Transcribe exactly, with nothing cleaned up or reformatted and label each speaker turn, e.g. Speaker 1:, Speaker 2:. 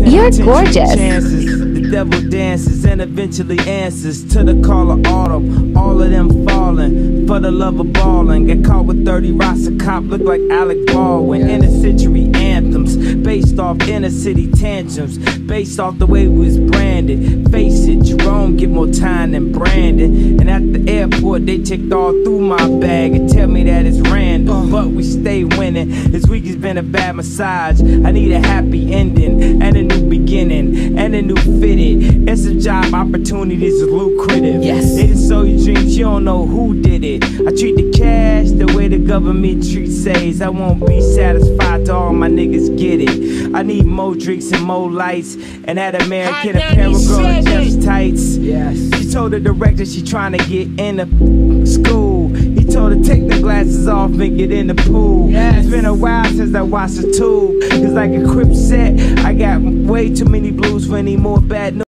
Speaker 1: You're gorgeous.
Speaker 2: Chances, the devil dances and eventually answers to the call of autumn. All of them falling for the love of ballin'. Get caught with thirty rocks, a cop look like Alec Baldwin. Inner century anthems based off inner city tantrums, based off the way we was branded. Face it, Jerome get more time than Brandon. And at the airport they checked all through my bag and tell me that it's random, but we stay winning. This week has been a bad massage. I need a happy ending and a new beginning and a new fitted. And some job opportunities is lucrative.
Speaker 1: Yes.
Speaker 2: They didn't sow your dreams, you don't know who did it. I treat the cash the way the government treats says. I won't be satisfied till all my niggas get it. I need more drinks and more lights, and that American apparel girl in just tights.
Speaker 3: Yes.
Speaker 2: She told the director she trying to get into school. He told her take the glasses off and get in the pool.
Speaker 3: Yes.
Speaker 2: It's been a while since I watched the tube. Cause like a Crip set, I got way too many blues for any more bad news.